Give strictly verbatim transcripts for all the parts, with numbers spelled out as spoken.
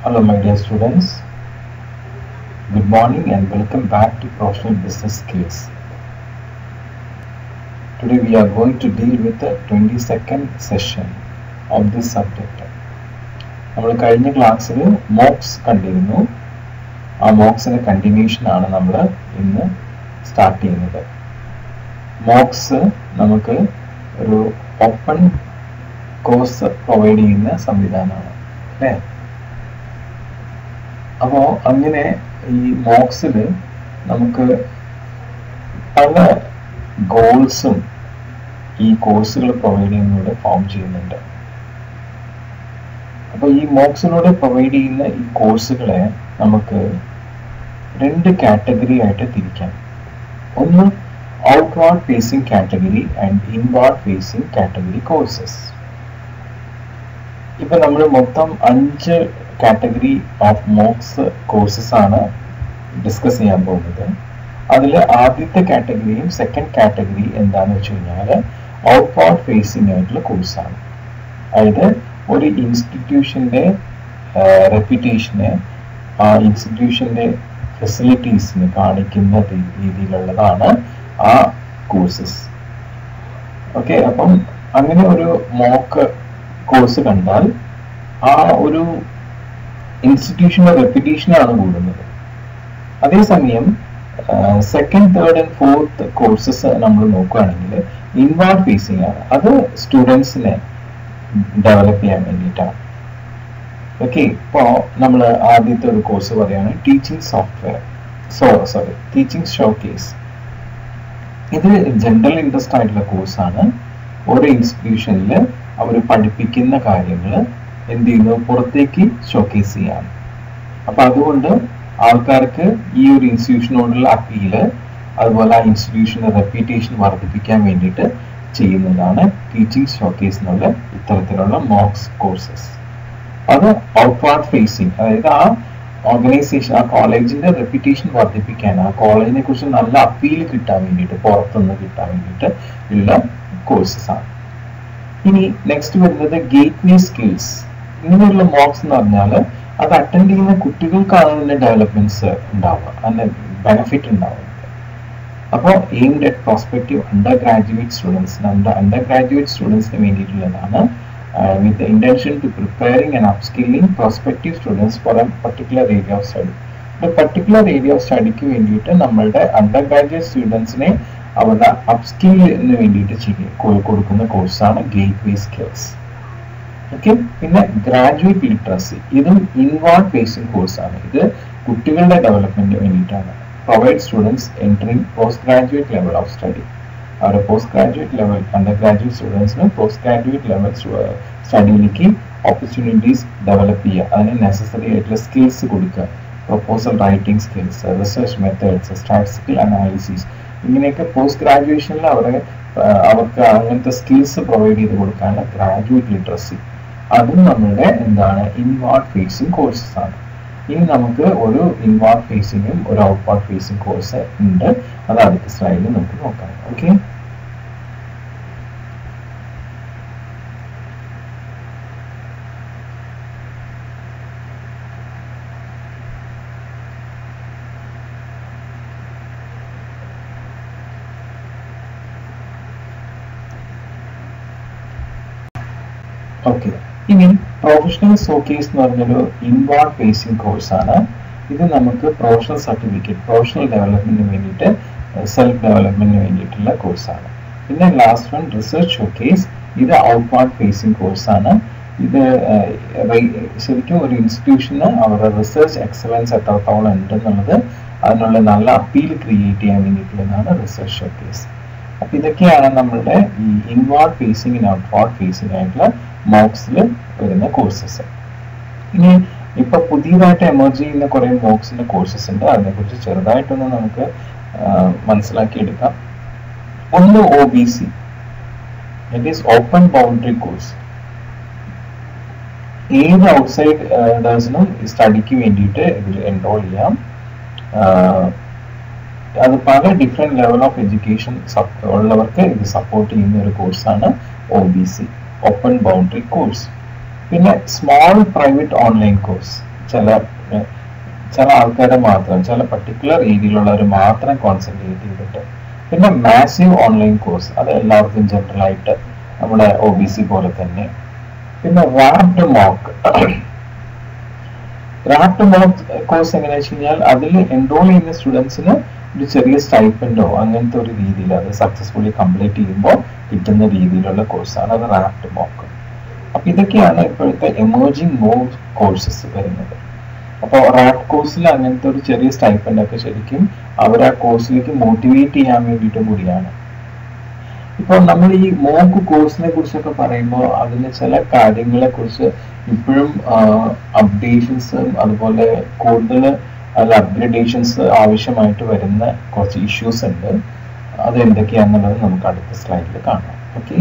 Hello my dear students, good morning and welcome back to Professional Business Skills. Today we are going to deal with the twenty-second session of this subject. നമ്മൾ കഴിഞ്ഞ ക്ലാസ്സിൽ MOOCs കണ്ടിരുന്നു. ആ മോക്സിന്റെ continuation ആണ് നമ്മൾ ഇന്ന് start ചെയ്യുന്നത്. MOOCs നമുക്ക് ഒരു ഓപ്പൺ കോഴ്സ് പ്രൊവൈഡ് ചെയ്യുന്ന സംവിധാനമാണ് അല്ലേ? അപ്പോൾ അങ്ങനെ ഈ മോക്സിൽ നമുക്ക് പല ഗോൾസും ഈ കോഴ്സുകൾ പ്രൊവൈഡ് ചെയ്യുന്നതിലൂടെ ഫോം ചെയ്യുന്നുണ്ട്. അപ്പോൾ ഈ മോക്സിലൂടെ പ്രൊവൈഡ് ചെയ്യുന്ന ഈ കോഴ്സുകളെ നമുക്ക് രണ്ട് കാറ്റഗറി ആയിട്ട് തിരിക്കാം. ഒന്ന് outward facing category and inward facing category courses. ഇപ്പൊ നമ്മൾ മൊത്തം അഞ്ച് കാറ്റഗറി ഓഫ് മോക്സ് കോഴ്സസ് ആണ് ഡിസ്കസ് ചെയ്യാൻ പോകുന്നത്. അതിൽ ആദ്യത്തെ കാറ്റഗറിയും സെക്കൻഡ് കാറ്റഗറി എന്താണെന്ന് വെച്ച് കഴിഞ്ഞാൽ ഔട്ട്വാർഡ് ഫേസിംഗ് ആയിട്ടുള്ള കോഴ്സാണ്. അതായത് ഒരു ഇൻസ്റ്റിറ്റ്യൂഷന്റെ റെപ്യൂട്ടേഷനെ ആ ഇൻസ്റ്റിറ്റ്യൂഷന്റെ ഫെസിലിറ്റീസിന് കാണിക്കുന്ന രീതിയിലുള്ളതാണ് ആ കോഴ്സസ്. ഓക്കെ, അപ്പം അങ്ങനെ ഒരു മോക്ക് കോഴ്സ് കണ്ടാൽ ആ ഒരു ഇൻസ്റ്റിറ്റ്യൂഷന്റെ റെപ്യൂട്ടേഷനാണ് കൂടുന്നത്. അതേസമയം second third and fourth courses നമ്മൾ നോക്കുകയാണെങ്കിൽ ഇൻവാർഡ് ഫേസിംഗ് ആണ്. അത് സ്റ്റുഡൻസിനെ ഡെവലപ്പ് ചെയ്യാൻ വേണ്ടിയിട്ടാണ്. ഓക്കെ, ഇപ്പോൾ നമ്മൾ ആദ്യത്തെ ഒരു കോഴ്സ് പറയുകയാണ് teaching software so sorry teaching showcase. ഇത് ജനറൽ ഇൻട്രസ്റ്റ് ആയിട്ടുള്ള കോഴ്സാണ്. ഓരോ ഇൻസ്റ്റിറ്റ്യൂഷനിൽ അവർ പഠിപ്പിക്കുന്ന കാര്യങ്ങൾ എന്ത് ചെയ്യുന്നു, പുറത്തേക്ക് ഷോക്കേസ് ചെയ്യാണ്. അപ്പം അതുകൊണ്ട് ആൾക്കാർക്ക് ഈ ഒരു ഇൻസ്റ്റിറ്റ്യൂഷനോടുള്ള അപ്പീല്, അതുപോലെ ആ ഇൻസ്റ്റിറ്റ്യൂഷന്റെ റെപ്യൂട്ടേഷൻ വർദ്ധിപ്പിക്കാൻ വേണ്ടിയിട്ട് ചെയ്യുന്നതാണ് ടീച്ചിങ് ഷോക്കേസ് എന്നുള്ള ഇത്തരത്തിലുള്ള മോക്സ് കോഴ്സസ്. അത് ഔട്ട്വാർഡ് ഫേസിങ്, അതായത് ആ ഓർഗനൈസേഷൻ ആ കോളേജിന്റെ റെപ്യൂട്ടേഷൻ വർദ്ധിപ്പിക്കാൻ, ആ കോളേജിനെ കുറിച്ച് നല്ല അപ്പീൽ കിട്ടാൻ വേണ്ടിയിട്ട്, പുറത്തുനിന്ന് കിട്ടാൻ വേണ്ടിയിട്ട് ഉള്ള കോഴ്സസ് ആണ്. ഇനി നെക്സ്റ്റ് വരുന്നത് ഗേറ്റ് വേ സ്കിൽസ്. ഇങ്ങനെയുള്ള മോക്സ് എന്ന് പറഞ്ഞാൽ അത് അറ്റൻഡ് ചെയ്യുന്ന കുട്ടികൾക്കാണ് അതിന്റെ ഡെവലപ്മെന്റ്സ് ഉണ്ടാവുക, അതിന്റെ ബെനിഫിറ്റ് ഉണ്ടാവുന്നത്. അപ്പോൾ aimed at prospective undergraduate സ്റ്റുഡൻസിന് അണ്ടർ അണ്ടർ ഗ്രാജുവേറ്റ് സ്റ്റുഡൻസിന് വേണ്ടിയിട്ടുള്ളതാണ്. With the intention to preparing and upskilling prospective students for a particular area of study. ഒരു പർട്ടിക്കുലർ ഏരിയ ഓഫ് സ്റ്റഡിക്ക് വേണ്ടിയിട്ട് നമ്മളുടെ അണ്ടർ ഗ്രാജുവേറ്റ് സ്റ്റുഡൻസിനെ അവരുടെ അപ്സ്കില്ലിന് വേണ്ടിയിട്ട് ചെയ്യും കൊടുക്കുന്ന കോഴ്സാണ് ഗേറ്റ് വേ സ്കിൽസ്. ഓക്കെ, പിന്നെ ഗ്രാജുവേറ്റ് ലിറ്ററസി, ഇതും ഇൻവാർഡ് ഫേസിംഗ് കോഴ്സാണ്. ഇത് കുട്ടികളുടെ ഡെവലപ്മെന്റിന് വേണ്ടിയിട്ടാണ്. Provide students entering postgraduate level of study. അവരുടെ postgraduate level undergraduate സ്റ്റുഡൻസിന് പോസ്റ്റ് ഗ്രാജുവേറ്റ് ലെവൽ സ്റ്റഡിയിലേക്ക് ഓപ്പർച്യൂണിറ്റീസ് ഡെവലപ്പ് ചെയ്യുക, അതിന് നെസസറി ആയിട്ടുള്ള സ്കിൽസ് കൊടുക്കുക. Proposal writing skills, research methods, statistical analysis, ഇങ്ങനെയൊക്കെ പോസ്റ്റ് ഗ്രാജുവേഷനിൽ അവരെ അവർക്ക് അങ്ങനത്തെ സ്കിൽസ് പ്രൊവൈഡ് ചെയ്ത് കൊടുക്കാനുള്ള ഗ്രാജുവേറ്റ് ലിറ്ററസി, അതും നമ്മളുടെ എന്താണ് ഇൻവാർഡ് ഫേസിംഗ് കോഴ്സസ് ആണ്. ഇനി നമുക്ക് ഒരു ഇൻവാർഡ് ഫേസിങ്ങും ഒരു ഔട്ട്വാർഡ് ഫേസിംഗ് കോഴ്സ് ഉണ്ട്. അത് അടുത്ത സ്ലൈഡിൽ നമുക്ക് നോക്കാം. ഓക്കെ, ഓക്കെ ഇനി പ്രൊഫഷണൽ ഷോക്കേസ് എന്ന് പറഞ്ഞൊരു ഇൻവാർഡ് ഫേസിംഗ് കോഴ്സാണ്. ഇത് നമുക്ക് പ്രൊഫഷണൽ സർട്ടിഫിക്കറ്റ്, പ്രൊഫഷണൽ ഡെവലപ്മെന്റിന് വേണ്ടിയിട്ട്, സെൽഫ് ഡെവലപ്മെന്റിന് വേണ്ടിയിട്ടുള്ള കോഴ്സാണ്. പിന്നെ ലാസ്റ്റ് വൺ റിസർച്ച് ഷോക്കേസ്. ഇത് ഔട്ട്വാർഡ് ഫേസിംഗ് കോഴ്സാണ്. ഇത് ശരിക്കും ഒരു ഇൻസ്റ്റിറ്റ്യൂഷന് അവരുടെ റിസർച്ച് എക്സലൻസ് എത്രത്തോളം ഉണ്ടെന്നുള്ളത് അതിനുള്ള നല്ല അപ്പീൽ ക്രിയേറ്റ് ചെയ്യാൻ വേണ്ടിയിട്ടുള്ളതാണ് റിസർച്ച് ഷോക്കേസ്. അപ്പൊ ഇതൊക്കെയാണ് നമ്മളുടെ ഈ inward facing and outward facing ആയിട്ടുള്ള മോക്സിൽ വരുന്ന കോഴ്സസ്. ഇനി ഇപ്പൊ പുതിയതായിട്ട് എമർജ് ചെയ്യുന്ന കുറെ മോക്സിന്റെ കോഴ്സസ് ഉണ്ട്. അതിനെക്കുറിച്ച് ചെറുതായിട്ടൊന്ന് നമുക്ക് മനസ്സിലാക്കിയെടുക്കാം. ഒന്ന് O B C, it is open boundary course. ഏത് ഔട്ട്സൈഡേഴ്സിനും സ്റ്റഡിക്ക് വേണ്ടിയിട്ട് ഇതിൽ എൻറോൾ ചെയ്യാം. അത് പല ഡിഫറെന്റ് ലെവൽ ഓഫ് എഡ്യൂക്കേഷൻ ഉള്ളവർക്ക് ഇത് സപ്പോർട്ട് ചെയ്യുന്ന ഒരു കോഴ്സാണ് O B C, open boundary course. പിന്നെ സ്മോൾ പ്രൈവറ്റ് ഓൺലൈൻ കോഴ്സ്, ചില ചില ആൾക്കാരെ മാത്രം ചില പർട്ടിക്കുലർ ഏരിയയിലുള്ളവർ മാത്രം കോൺസെൻട്രേറ്റ് ചെയ്തിട്ട്. പിന്നെ മാസീവ് ഓൺലൈൻ കോഴ്സ്, അത് എല്ലാവർക്കും ജനറൽ ആയിട്ട് നമ്മുടെ ഒ ബി സി പോലെ തന്നെ. പിന്നെ wrapped MOOC wrapped MOOC course എങ്ങനെയാ വെച്ച് കഴിഞ്ഞാൽ അതിൽ എൻറോൾ ചെയ്യുന്ന സ്റ്റുഡൻസിന് ഒരു ചെറിയ സ്റ്റൈപ്പൻഡോ അങ്ങനത്തെ ഒരു രീതിയിൽ അത് സക്സസ്ഫുള്ളി കംപ്ലീറ്റ് ചെയ്യുമ്പോൾ കിട്ടുന്ന രീതിയിലുള്ള കോഴ്സാണ് അത് റാപ്ഡ് മോക്ക്. അപ്പൊ ഇതൊക്കെയാണ് ഇപ്പോഴത്തെ എമേർജിംഗ് മോർ കോഴ്സസ് വരുന്നത്. അപ്പോൾ റാപ്പ് കോഴ്സിൽ അങ്ങനത്തെ ഒരു ചെറിയ സ്റ്റൈപ്പൻഡ് ഒക്കെ ശരിക്കും അവർ ആ കോഴ്സിലേക്ക് മോട്ടിവേറ്റ് ചെയ്യാൻ വേണ്ടിയിട്ടും കൂടിയാണ്. ഇപ്പോൾ നമ്മൾ ഈ മോക്ക് കോഴ്സിനെ കുറിച്ചൊക്കെ പറയുമ്പോൾ അതിന് ചില കാര്യങ്ങളെ കുറിച്ച് ഇപ്പോഴും അപ്ഡേഷൻസും അതുപോലെ കൂടുതൽ അതിൽ അപ്ഗ്രഡേഷൻസ് ആവശ്യമായിട്ട് വരുന്ന കുറച്ച് ഇഷ്യൂസ് ഉണ്ട്. അത് എന്തൊക്കെയാണെന്നുള്ളത് നമുക്ക് അടുത്ത സ്ലൈഡിൽ കാണാം. ഓക്കെ,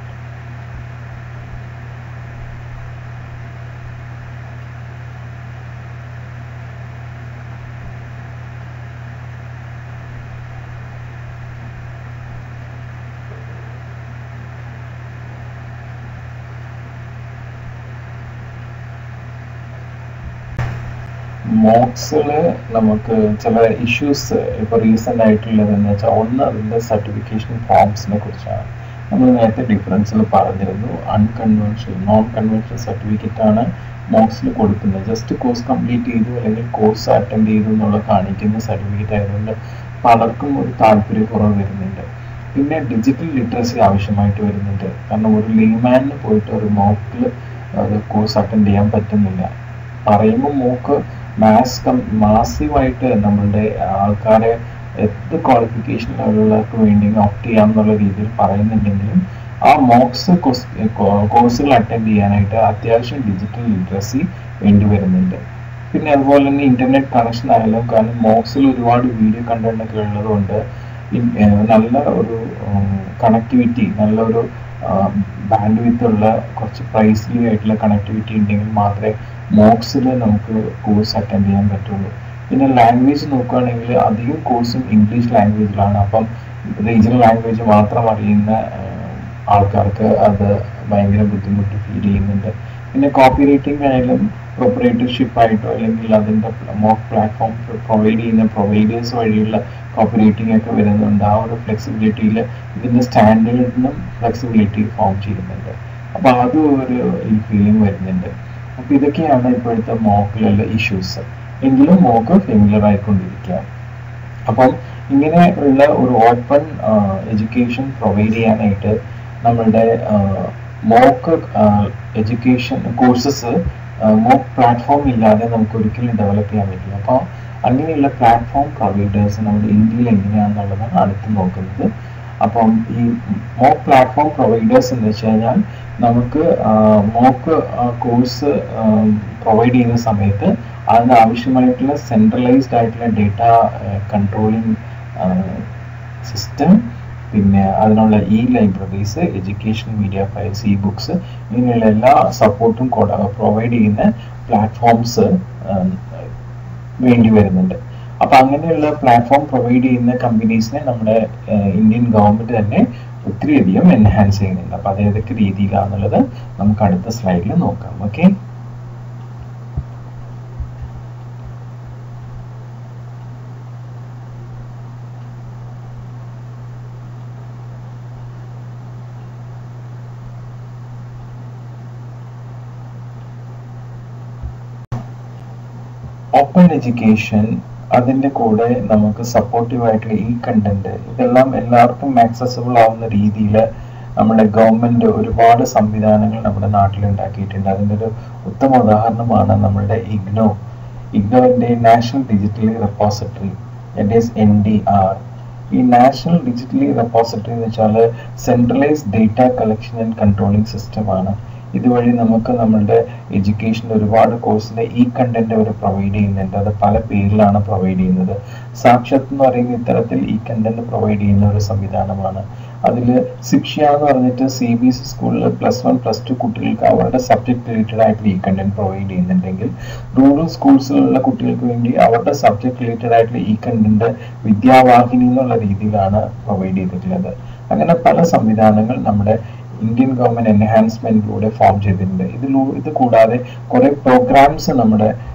മോക്സില് നമുക്ക് ചില ഇഷ്യൂസ് ഇപ്പോൾ റീസെന്റ് ആയിട്ടുള്ളതെന്ന് വെച്ചാൽ ഒന്ന് അതിൻ്റെ സർട്ടിഫിക്കേഷൻ ഫോംസിനെ കുറിച്ചാണ്. നമ്മൾ നേരത്തെ ഡിഫറൻസിൽ പറഞ്ഞിരുന്നു, അൺകൺവെൻഷണൽ നോൺ കൺവെൻഷണൽ സർട്ടിഫിക്കറ്റ് ആണ് മോക്സിൽ കൊടുക്കുന്നത്. ജസ്റ്റ് കോഴ്സ് കംപ്ലീറ്റ് ചെയ്തു അല്ലെങ്കിൽ കോഴ്സ് അറ്റൻഡ് ചെയ്തു എന്നുള്ള കാണിക്കുന്ന സർട്ടിഫിക്കറ്റ് ആയതുകൊണ്ട് പലർക്കും ഒരു താല്പര്യക്കുറവ് വരുന്നുണ്ട്. പിന്നെ ഡിജിറ്റൽ ലിറ്ററസി ആവശ്യമായിട്ട് വരുന്നുണ്ട്. കാരണം ഒരു ലേമാനിന് പോയിട്ട് ഒരു മോക്കിൽ അത് കോഴ്സ് അറ്റൻഡ് ചെയ്യാൻ പറ്റുന്നില്ല. പറയുമ്പോൾ മോക്ക് മാസ് കം മാസീവായിട്ട് നമ്മളുടെ ആൾക്കാരെ എന്ത് ക്വാളിഫിക്കേഷൻ ലെവലുള്ളവർക്ക് വേണ്ടി ഓപ്റ്റ് ചെയ്യാം എന്നുള്ള രീതിയിൽ പറയുന്നുണ്ടെങ്കിലും ആ മോക്സ് കോഴ്സുകൾ അറ്റൻഡ് ചെയ്യാനായിട്ട് അത്യാവശ്യം ഡിജിറ്റൽ ലിറ്ററസി വേണ്ടി വരുന്നുണ്ട്. പിന്നെ അതുപോലെ തന്നെ ഇന്റർനെറ്റ് കണക്ഷൻ ആയാലും, കാരണം മോക്സിൽ ഒരുപാട് വീഡിയോ കണ്ടന്റ് ഒക്കെ ഉള്ളതുകൊണ്ട് നല്ല ഒരു കണക്ടിവിറ്റി, നല്ലൊരു ബാൻഡ് വിത്ത് ഉള്ള കുറച്ച് പ്രൈസ്ലി ആയിട്ടുള്ള കണക്ടിവിറ്റി ഉണ്ടെങ്കിൽ മാത്രമേ മോക്സിൽ നമുക്ക് കോഴ്സ് അറ്റൻഡ് ചെയ്യാൻ പറ്റുള്ളൂ. പിന്നെ ലാംഗ്വേജ് നോക്കുകയാണെങ്കിൽ അധികം കോഴ്സും ഇംഗ്ലീഷ് ലാംഗ്വേജിലാണ്. അപ്പം റീജിയണൽ ലാംഗ്വേജ് മാത്രം അറിയുന്ന ആൾക്കാർക്ക് അത് ഭയങ്കര ബുദ്ധിമുട്ട് ഫീൽ ചെയ്യുന്നുണ്ട്. പിന്നെ കോപ്പി റൈറ്റിംഗ് ആയാലും പ്രൊപ്പറേറ്റർഷിപ്പ് ആയിട്ടോ അല്ലെങ്കിൽ അതിൻ്റെ മോക്ക് പ്ലാറ്റ്ഫോം പ്രൊവൈഡ് ചെയ്യുന്ന പ്രൊവൈഡേഴ്സ് വഴിയുള്ള കോപ്പി റൈറ്റിംഗ് ഒക്കെ വരുന്നുണ്ട്. ആ ഒരു ഫ്ലെക്സിബിലിറ്റിയിൽ ഇതിൻ്റെ സ്റ്റാൻഡേർഡിനും ഫ്ലെക്സിബിലിറ്റി ഫോം ചെയ്യുന്നുണ്ട്. അപ്പോൾ അതും ഒരു ഈ ഫീലിംഗ് വരുന്നുണ്ട്. അപ്പോൾ ഇതൊക്കെയാണ് ഇപ്പോഴത്തെ മോക്കിലുള്ള ഇഷ്യൂസ്. എങ്കിലും മോക്ക് ഫെമിലർ ആയിക്കൊണ്ടിരിക്കുക. അപ്പം ഇങ്ങനെ ഉള്ള ഒരു ഓപ്പൺ എഡ്യൂക്കേഷൻ പ്രൊവൈഡ് ചെയ്യാനായിട്ട് നമ്മളുടെ MOOC education courses MOOC platform ഇല്ലാതെ നമുക്ക് ഒരിക്കലും ഡെവലപ്പ് ചെയ്യാൻ പറ്റില്ല. അപ്പോൾ അങ്ങനെയുള്ള പ്ലാറ്റ്ഫോം പ്രൊവൈഡേഴ്സ് നമ്മുടെ ഇന്ത്യയിൽ എങ്ങനെയാണെന്നുള്ളതാണ് അടുത്ത് നോക്കുന്നത്. അപ്പം ഈ മോക്ക് പ്ലാറ്റ്ഫോം പ്രൊവൈഡേഴ്സ് എന്ന് വെച്ച് കഴിഞ്ഞാൽ നമുക്ക് മോക്ക് കോഴ്സ് പ്രൊവൈഡ് ചെയ്യുന്ന സമയത്ത് അതിന് ആവശ്യമായിട്ടുള്ള സെൻട്രലൈസ്ഡ് ആയിട്ടുള്ള ഡേറ്റ കൺട്രോളിങ് സിസ്റ്റം, പിന്നെ അതിനുള്ള E libraries, education media files, E books, ഇങ്ങനെയുള്ള എല്ലാ സപ്പോർട്ടും പ്രൊവൈഡ് ചെയ്യുന്ന പ്ലാറ്റ്ഫോംസ് വേണ്ടി വരുന്നുണ്ട്. അപ്പം അങ്ങനെയുള്ള പ്ലാറ്റ്ഫോം പ്രൊവൈഡ് ചെയ്യുന്ന കമ്പനീസിനെ നമ്മുടെ ഇന്ത്യൻ ഗവൺമെന്റ് തന്നെ ഒത്തിരിയധികം എൻഹാൻസ് ചെയ്യുന്നുണ്ട്. അപ്പം അത് ഏതൊക്കെ രീതിയിലാണെന്നുള്ളത് നമുക്ക് അടുത്ത സ്ലൈഡിൽ നോക്കാം. ഓക്കെ, ഓപ്പൺ എഡ്യൂക്കേഷൻ, അതിൻ്റെ കൂടെ നമുക്ക് സപ്പോർട്ടീവ് ആയിട്ടുള്ള ഈ കണ്ടന്റ്, ഇതെല്ലാം എല്ലാവർക്കും ആക്സസിബിൾ ആവുന്ന രീതിയിൽ നമ്മുടെ ഗവൺമെന്റ് ഒരുപാട് സംവിധാനങ്ങൾ നമ്മുടെ നാട്ടിൽ ഉണ്ടാക്കിയിട്ടുണ്ട്. അതിൻ്റെ ഒരു ഉത്തമ ഉദാഹരണമാണ് നമ്മുടെ ഇഗ്നോ ഇഗ്നോന്റെ national digital repository, that is N D R. ഈ നാഷണൽ ഡിജിറ്റൽ റെപ്പോസിറ്ററി എന്ന് വെച്ചാൽ centralised data collection and controlling സിസ്റ്റമാണ്. ഇതുവഴി നമുക്ക് നമ്മളുടെ എഡ്യൂക്കേഷനിൽ ഒരുപാട് കോഴ്സിന്റെ ഈ കണ്ടന്റ് അവർ പ്രൊവൈഡ് ചെയ്യുന്നുണ്ട്. അത് പല പേരിലാണ് പ്രൊവൈഡ് ചെയ്യുന്നത്. സാക്ഷാത്ത് എന്ന് പറയുന്ന ഇത്തരത്തിൽ ഈ കണ്ടന്റ് പ്രൊവൈഡ് ചെയ്യുന്ന ഒരു സംവിധാനമാണ്. അതിൽ ശിക്ഷ എന്ന് പറഞ്ഞിട്ട് സി ബി എസ് ഇ സ്കൂളിൽ പ്ലസ് വൺ പ്ലസ് ടു കുട്ടികൾക്ക് അവരുടെ സബ്ജക്ട് റിലേറ്റഡ് ആയിട്ടുള്ള ഈ കണ്ടന്റ് പ്രൊവൈഡ് ചെയ്യുന്നുണ്ടെങ്കിൽ റൂറൽ സ്കൂൾസിലുള്ള കുട്ടികൾക്ക് വേണ്ടി അവരുടെ സബ്ജക്ട് റിലേറ്റഡ് ആയിട്ടുള്ള ഈ കണ്ടന്റ് വിദ്യാവാഹിനി എന്നുള്ള രീതിയിലാണ് പ്രൊവൈഡ് ചെയ്തിട്ടുള്ളത്. അങ്ങനെ പല സംവിധാനങ്ങൾ നമ്മുടെ ഇന്ത്യൻ ഗവൺമെന്റ് എൻഹാൻസ്മെന്റിലൂടെ ഫോം ചെയ്തിട്ടുണ്ട്. ഇതിലൂ ഇത് കൂടാതെ കുറെ പ്രോഗ്രാംസ് നമ്മുടെ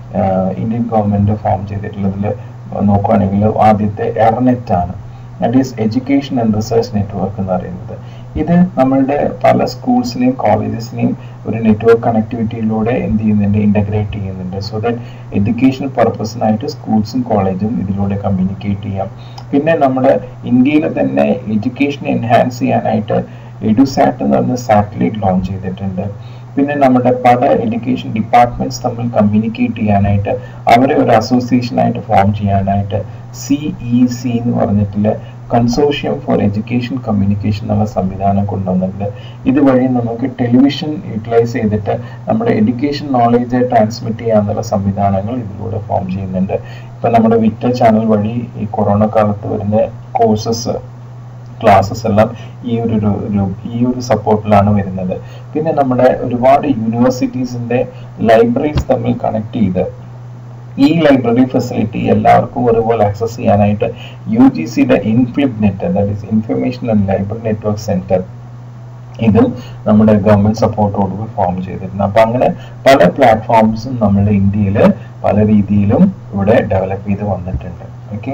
ഇന്ത്യൻ ഗവൺമെൻറ് ഫോം ചെയ്തിട്ടുള്ളതിൽ നോക്കുകയാണെങ്കിൽ ആദ്യത്തെ എർനെറ്റ് ആണ്. That is education and research network എന്ന് പറയുന്നത്. ഇത് നമ്മളുടെ പല സ്കൂൾസിനെയും കോളേജസിനെയും ഒരു നെറ്റ്വർക്ക് കണക്ടിവിറ്റിയിലൂടെ എന്ത് ചെയ്യുന്നുണ്ട്, ഇൻ്റഗ്രേറ്റ് ചെയ്യുന്നുണ്ട്. സോ ദാറ്റ് എഡ്യൂക്കേഷണൽ പർപ്പസിനായിട്ട് സ്കൂൾസും കോളേജും ഇതിലൂടെ കമ്മ്യൂണിക്കേറ്റ് ചെയ്യാം. പിന്നെ നമ്മുടെ ഇന്ത്യയിൽ തന്നെ എഡ്യൂക്കേഷൻ എൻഹാൻസ് ചെയ്യാനായിട്ട് എഡുസാറ്റ് എന്ന് പറഞ്ഞ സാറ്റലൈറ്റ് ലോഞ്ച് ചെയ്തിട്ടുണ്ട്. പിന്നെ നമ്മുടെ പല എഡ്യൂക്കേഷൻ ഡിപ്പാർട്ട്മെന്റ്സ് തമ്മിൽ കമ്മ്യൂണിക്കേറ്റ് ചെയ്യാനായിട്ട് അവരെ ഒരു അസോസിയേഷനായിട്ട് ഫോം ചെയ്യാനായിട്ട് സി ഇ സി എന്ന് പറഞ്ഞിട്ടുള്ള കൺസോർഷ്യം ഫോർ എഡ്യൂക്കേഷൻ കമ്മ്യൂണിക്കേഷൻ എന്നുള്ള സംവിധാനം കൊണ്ടുവന്നിട്ടുണ്ട്. ഇതുവഴി നമുക്ക് ടെലിവിഷൻ യൂട്ടിലൈസ് ചെയ്തിട്ട് നമ്മുടെ എഡ്യൂക്കേഷൻ നോളേജ് ട്രാൻസ്മിറ്റ് ചെയ്യാന്നുള്ള സംവിധാനങ്ങൾ ഇതിലൂടെ ഫോം ചെയ്യുന്നുണ്ട്. ഇപ്പം നമ്മുടെ വിക്ടർ ചാനൽ വഴി ഈ കൊറോണ കാലത്ത് വരുന്ന കോഴ്സസ് ക്ലാസ്സസ് എല്ലാം ഈ ഒരു ഈ ഒരു സപ്പോർട്ടിലാണ് വരുന്നത്. പിന്നെ നമ്മുടെ ഒരുപാട് യൂണിവേഴ്സിറ്റീസിന്റെ ലൈബ്രറീസ് തമ്മിൽ കണക്ട് ചെയ്ത് ഈ ലൈബ്രറി ഫെസിലിറ്റി എല്ലാവർക്കും ഒരുപോലെ ആക്സസ് ചെയ്യാനായിട്ട് യു ജി സിയുടെ INFLIBNET, that is information and library network centre, ഇതും നമ്മുടെ ഗവൺമെന്റ് സപ്പോർട്ടോടുകൂടി ഫോം ചെയ്തിരുന്നു. അപ്പൊ അങ്ങനെ പല പ്ലാറ്റ്ഫോംസും നമ്മുടെ ഇന്ത്യയിൽ പല രീതിയിലും ഇവിടെ ഡെവലപ്പ് ചെയ്ത് വന്നിട്ടുണ്ട്. ഓക്കെ,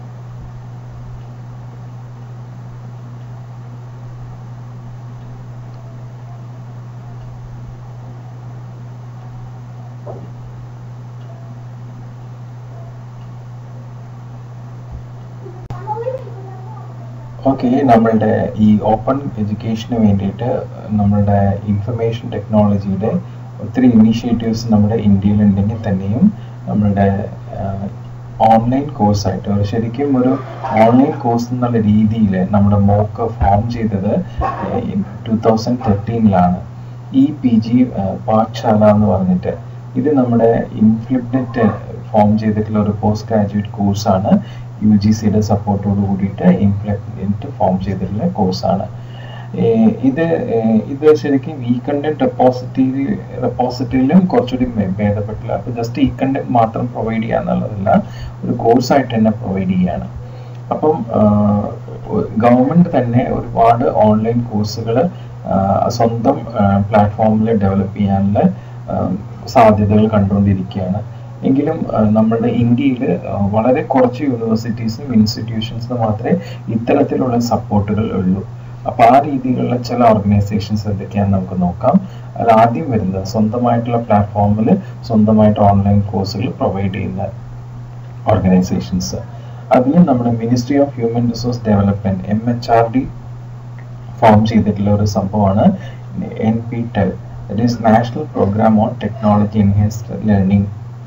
ഓക്കെ നമ്മളുടെ ഈ ഓപ്പൺ എഡ്യൂക്കേഷന് വേണ്ടിയിട്ട് നമ്മളുടെ ഇൻഫർമേഷൻ ടെക്നോളജിയുടെ ഒത്തിരി ഇനീഷ്യേറ്റീവ്സ് നമ്മുടെ ഇന്ത്യയിലുണ്ടെങ്കിൽ തന്നെയും നമ്മളുടെ ഓൺലൈൻ കോഴ്സായിട്ട് ഒരു ശരിക്കും ഒരു ഓൺലൈൻ കോഴ്സ് എന്നുള്ള രീതിയിൽ നമ്മുടെ മോക്ക് ഫോം ചെയ്തത് ടു തൗസൻഡ് തേർട്ടീനിലാണ്. ഈ പി ജി പാഠശാല എന്ന് പറഞ്ഞിട്ട് ഇത് നമ്മുടെ ഇൻഫ്ലിബ്നെറ്റ് ഫോം ചെയ്തിട്ടുള്ള ഒരു പോസ്റ്റ് ഗ്രാജുവേറ്റ് കോഴ്സാണ്. യു ജി സിയുടെ സപ്പോർട്ടോട് കൂടിയിട്ട് ഇംപ്ലിമെന്റ് ഫോം ചെയ്തിട്ടുള്ള കോഴ്സാണ് ഇത്. ഇത് ശരിക്കും ഈ കണ്ടന്റ് റെപ്പോസിറ്ററി റെപ്പോസിറ്ററിയിലും കുറച്ചുകൂടി ഭേദപ്പെട്ടില്ല. അപ്പോൾ ജസ്റ്റ് ഈ കണ്ടന്റ് മാത്രം പ്രൊവൈഡ് ചെയ്യുക എന്നുള്ളതല്ല, ഒരു കോഴ്സായിട്ട് തന്നെ പ്രൊവൈഡ് ചെയ്യാണ്. അപ്പം ഗവൺമെന്റ് തന്നെ ഒരുപാട് ഓൺലൈൻ കോഴ്സുകൾ സ്വന്തം പ്ലാറ്റ്ഫോമിൽ ഡെവലപ്പ് ചെയ്യാനുള്ള സാധ്യതകൾ കണ്ടുകൊണ്ടിരിക്കുകയാണ്. എങ്കിലും നമ്മുടെ ഇന്ത്യയിൽ വളരെ കുറച്ച് യൂണിവേഴ്സിറ്റീസും ഇൻസ്റ്റിറ്റ്യൂഷൻസിനും മാത്രമേ ഇത്തരത്തിലുള്ള സപ്പോർട്ടുകൾ ഉള്ളൂ. അപ്പോൾ ആ രീതിയിലുള്ള ചില ഓർഗനൈസേഷൻസ് എന്തൊക്കെയാണെന്ന് നമുക്ക് നോക്കാം. അതിൽ ആദ്യം വരുന്നത് സ്വന്തമായിട്ടുള്ള പ്ലാറ്റ്ഫോമിൽ സ്വന്തമായിട്ട് ഓൺലൈൻ കോഴ്സുകൾ പ്രൊവൈഡ് ചെയ്യുന്ന ഓർഗനൈസേഷൻസ്. അതിൽ നമ്മുടെ ministry of human resource development M H R D form ചെയ്തിട്ടുള്ള ഒരു സംഭവമാണ് N P tel, that is national programme on technology enhanced learning.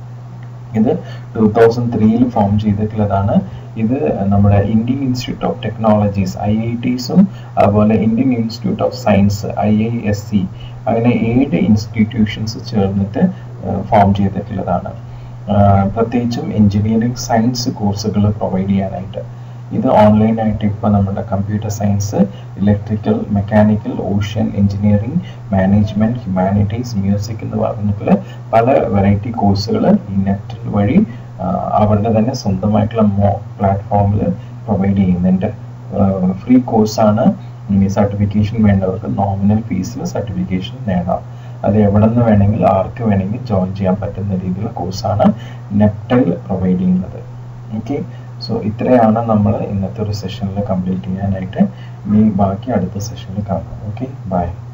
ഇത് ടൂ തൗസൻഡ് ത്രീയിൽ ഫോം ചെയ്തിട്ടുള്ളതാണ്. ഇത് നമ്മുടെ Indian institute of technologies I I ടിസും അതുപോലെ Indian institute of science I I S C അങ്ങനെ ഏഴ് ഇൻസ്റ്റിറ്റ്യൂഷൻസ് ചേർന്നിട്ട് ഫോം ചെയ്തിട്ടുള്ളതാണ്. പ്രത്യേകിച്ചും എഞ്ചിനീയറിംഗ് സയൻസ് കോഴ്സുകൾ പ്രൊവൈഡ് ചെയ്യാനായിട്ട്. ഇത് ഓൺലൈനായിട്ട് ഇപ്പോൾ നമ്മുടെ computer science, electrical, mechanical, ocean engineering, management, humanities, music എന്ന് പറഞ്ഞിട്ടുള്ള പല വെറൈറ്റി കോഴ്സുകൾ ഈ നെറ്റ് വഴി അവരുടെ തന്നെ സ്വന്തമായിട്ടുള്ള മോ പ്ലാറ്റ്ഫോമിൽ പ്രൊവൈഡ് ചെയ്യുന്നുണ്ട്. ഫ്രീ കോഴ്സാണ്. ഇനി സർട്ടിഫിക്കേഷൻ വേണ്ടവർക്ക് നോമിനൽ ഫീസിൽ സർട്ടിഫിക്കേഷൻ നേടാം. അത് എവിടെ നിന്ന് വേണമെങ്കിൽ ആർക്ക് വേണമെങ്കിൽ ജോയിൻ ചെയ്യാൻ പറ്റുന്ന രീതിയിലുള്ള കോഴ്സാണ് നെപ്റ്റൽ പ്രൊവൈഡ് ചെയ്യുന്നത്. ഓക്കെ, സോ ഇത്രയാണ് നമ്മൾ ഇന്നത്തെ ഒരു സെഷനിൽ കംപ്ലീറ്റ് ചെയ്യാനായിട്ട്. ഇനി ബാക്കി അടുത്ത സെഷനിൽ കാണാം. Okay, by.